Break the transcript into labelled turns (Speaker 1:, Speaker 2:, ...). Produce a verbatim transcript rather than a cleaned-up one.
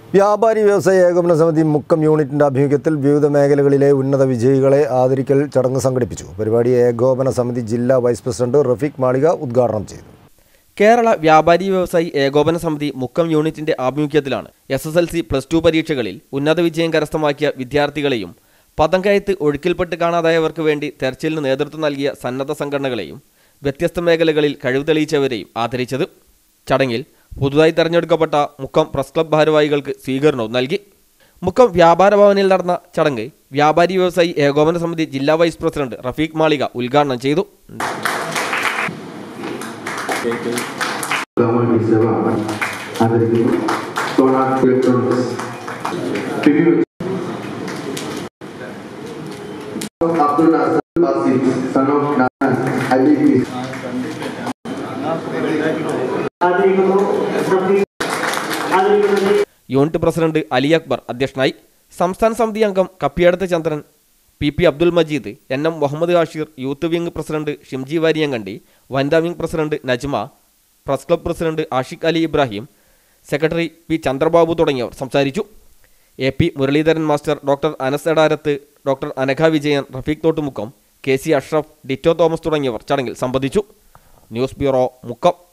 Speaker 1: വ്യാപാരി വ്യവസായ ഏകോപന സമിതി മുക്കം യൂണിറ്റിന്റെ ആഭിമുഖ്യത്തിൽ വിവിധ മേഖലകളിലെ ഉന്നത വിജയികളെ ആദരിക്കൽ ചടങ്ങ് സംഘടിപ്പിച്ചു. പരിപാടി ഏകോപന സമിതി ജില്ലാ വൈസ് പ്രസിഡന്റ് റഫീഖ് മാളിക ഉദ്ഘാടനം ചെയ്തു.
Speaker 2: കേരള വ്യാപാരി വ്യവസായി ഏകോപന സമിതി മുക്കം യൂണിറ്റിന്റെ ആഭിമുഖ്യത്തിലാണ് S S L C plus two പരീക്ഷകളിൽ ഉന്നത വിജയം കരസ്ഥമാക്കിയ വിദ്യാർത്ഥികളെയും പദംകയത്ത് ഒഴുക്കിൽപ്പെട്ട് കാണാതായവർക്ക് വേണ്ടി തെരച്ചിലിന് നേതൃത്വം നൽകിയ സന്നദ്ധ സംഘടനകളെയും വ്യത്യസ്ത മേഖലകളിൽ കഴിവ് തെളിയിച്ചവരെയും ആദരിച്ചത്. ചടങ്ങിൽ പുതുതായി തെരഞ്ഞെടുക്കപ്പെട്ട മുക്കം പ്രസ് ക്ലബ് ഭാരവാഹികൾക്ക് സ്വീകരണവും നൽകി. മുക്കം വ്യാപാര ഭവനിൽ നടന്ന ചടങ്ങ് വ്യാപാരി വ്യവസായി ഏകോപന സമിതി ജില്ലാ വൈസ് പ്രസിഡന്റ് റഫീഖ് മാളിക ഉദ്ഘാടനം ചെയ്തു. യൂണിറ്റ് പ്രസിഡന്റ് അലി അക്ബർ അധ്യക്ഷനായി. സംസ്ഥാന സമിതി അംഗം Kappiyadath Chandran, P P Abdul Majeed, N M Muhammad Hashir, youth wing president Shimji Variyankandi, വനിതാ wing president Najma, press club president Ashiq Ali Ibrahim, secretary P Chandrababu തുടങ്ങിയവർ സംസാരിച്ചു. A P Muraleedharan master, doctor Anas Edarath, doctor Anagha Vijayan, Rafeeq Thottumukkam, K C Ashraf, Ditto Thomas തുടങ്ങിയവർ ചടങ്ങിൽ സംബന്ധിച്ചു. News bureau, Mukkam.